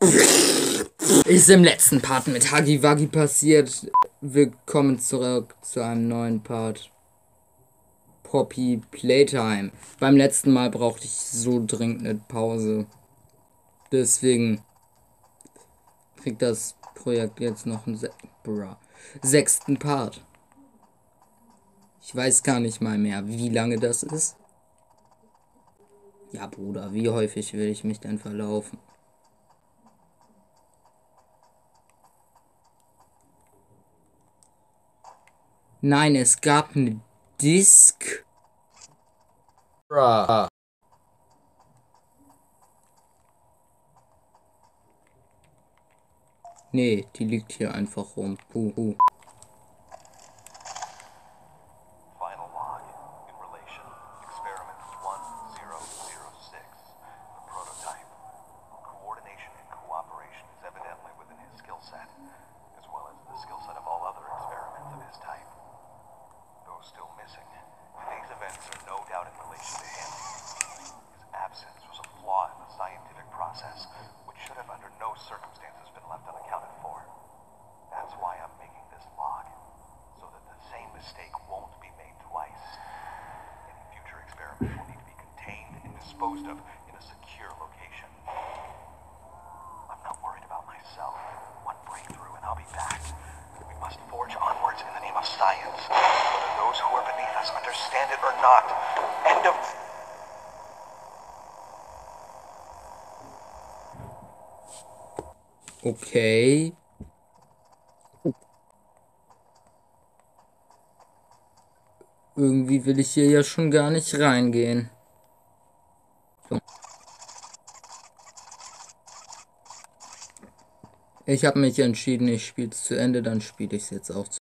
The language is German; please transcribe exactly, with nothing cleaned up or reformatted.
Ist im letzten Part mit Huggy Wuggy passiert. Willkommen zurück zu einem neuen Part. Poppy Playtime. Beim letzten Mal brauchte ich so dringend eine Pause. Deswegen kriegt das Projekt jetzt noch einen Se Bra. sechsten Part. Ich weiß gar nicht mal mehr, wie lange das ist. Ja, Bruder, wie häufig will ich mich denn verlaufen? Nein, es gab eine Disk. Bruh. Nee, die liegt hier einfach rum. Puhu. Final log in relation experiment one zero zero six, the prototype. Coordination and cooperation is evidently within his skill set, as well as the skill set of all other experiments of his type. Though still missing, today's events are no doubt in relation to him. His absence was a flaw in the scientific process, which should have under no circumstances been left unaccounted for. That's why I'm making this log, so that the same mistake won't be made twice. Any future experiments will need to be contained and disposed of in a secure location. I'm not worried about myself. One breakthrough and I'll be back. We must forge onwards in the name of science, whether those who are beneath us understand it or not. End of... Okay. Irgendwie will ich hier ja schon gar nicht reingehen. So. Ich habe mich entschieden, ich spiele es zu Ende, dann spiele ich es jetzt auch zu